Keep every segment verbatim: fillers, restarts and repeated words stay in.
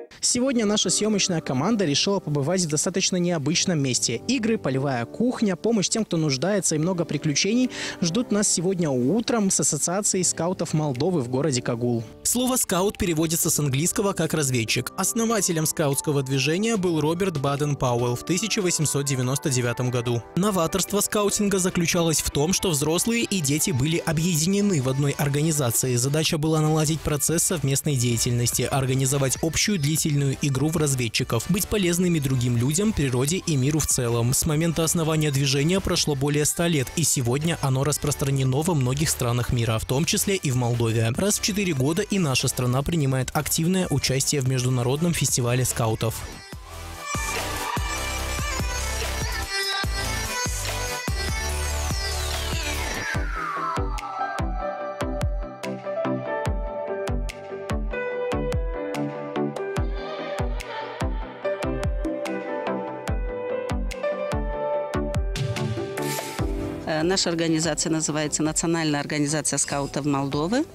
Сегодня наша съемочная команда решила побывать в достаточно необычном месте. Игры, полевая кухня, помощь тем, кто нуждается, и много приключений ждут нас сегодня утром с Ассоциацией скаутов Молдовы в городе Кагул. Слово «скаут» переводится с английского как «разведчик». Основателем скаутского движения был Роберт Баден-Пауэлл в тысяча восемьсот девяносто девятом году. Новаторство скаутинга заключалось в том, что взрослые и дети были объединены в одной организации. Задача была наладить процесс совместной деятельности, организовать общую длительную игру в разведчиков, быть полезными другим людям, природе и миру в целом. С момента основания движения прошло более ста лет, и сегодня оно распространено во многих странах мира, в том числе и в Молдове. Раз в четыре года и наша страна принимает активное участие в международном фестивале скаутов. Наша организация называется «Национальная организация скаутов Молдовы».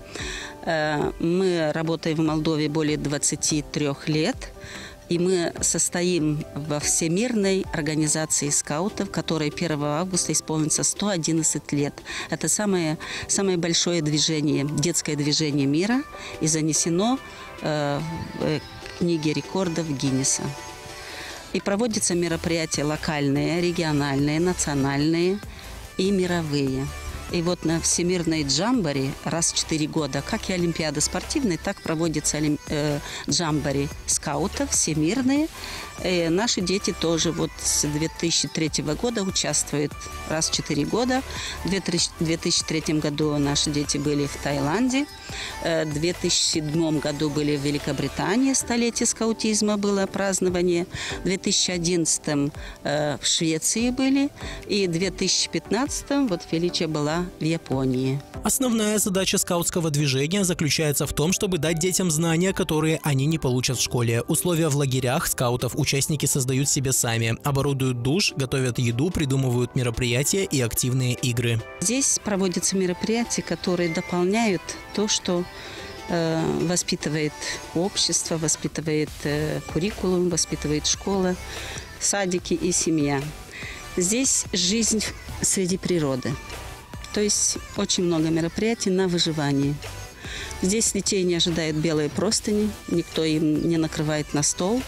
Мы работаем в Молдове более двадцати трёх лет. И мы состоим во Всемирной организации скаутов, которой первого августа исполнится сто одиннадцать лет. Это самое, самое большое движение, детское движение мира, и занесено э, в книге рекордов Гиннеса. И проводятся мероприятия локальные, региональные, национальные и мировые. И вот на Всемирной джамборе раз в четыре года, как и Олимпиада спортивная, так проводятся э, джамбори скаутов всемирные. И наши дети тоже вот с две тысячи третьего года участвуют раз в четыре года. В две тысячи третьем году наши дети были в Таиланде. В две тысячи седьмом году были в Великобритании, столетие скаутизма было празднование. В две тысячи одиннадцатом в Швеции были. И в две тысячи пятнадцатом вот величие была в Японии. Основная задача скаутского движения заключается в том, чтобы дать детям знания, которые они не получат в школе. Условия в лагерях скаутов участники создают себе сами. Оборудуют душ, готовят еду, придумывают мероприятия и активные игры. Здесь проводятся мероприятия, которые дополняют то, что э, воспитывает общество, воспитывает э, куррикулум, воспитывает школа, садики и семья. Здесь жизнь среди природы. То есть очень много мероприятий на выживание. Здесь детей не ожидают белые простыни, никто им не накрывает на стол,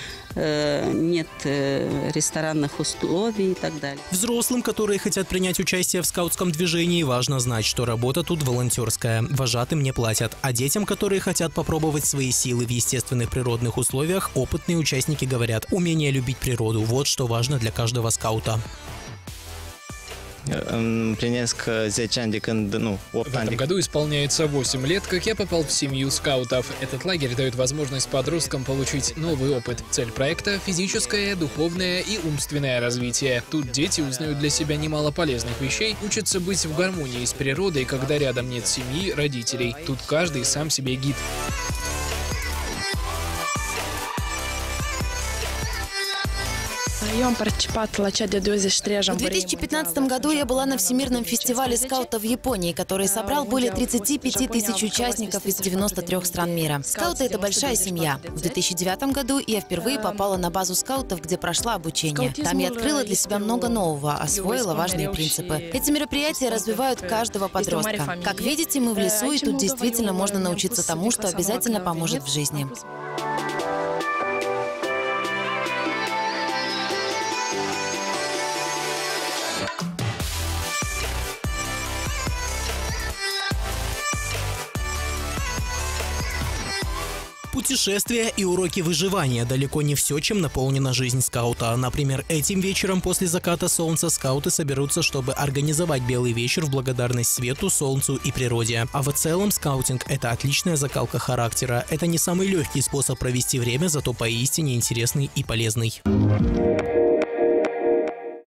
нет ресторанных условий и так далее. Взрослым, которые хотят принять участие в скаутском движении, важно знать, что работа тут волонтерская, вожатым не платят. А детям, которые хотят попробовать свои силы в естественных природных условиях, опытные участники говорят: умение любить природу – вот что важно для каждого скаута. В этом году исполняется восемь лет, как я попал в семью скаутов. Этот лагерь дает возможность подросткам получить новый опыт. Цель проекта – физическое, духовное и умственное развитие. Тут дети узнают для себя немало полезных вещей, учатся быть в гармонии с природой, когда рядом нет семьи, родителей. Тут каждый сам себе гид. В две тысячи пятнадцатом году я была на Всемирном фестивале скаутов в Японии, который собрал более тридцати пяти тысяч участников из девяноста трёх стран мира. Скауты – это большая семья. В две тысячи девятом году я впервые попала на базу скаутов, где прошла обучение. Там я открыла для себя много нового, освоила важные принципы. Эти мероприятия развивают каждого подростка. Как видите, мы в лесу, и тут действительно можно научиться тому, что обязательно поможет в жизни. Путешествия и уроки выживания – далеко не все, чем наполнена жизнь скаута. Например, этим вечером после заката солнца скауты соберутся, чтобы организовать белый вечер в благодарность свету, солнцу и природе. А в целом скаутинг – это отличная закалка характера. Это не самый легкий способ провести время, зато поистине интересный и полезный.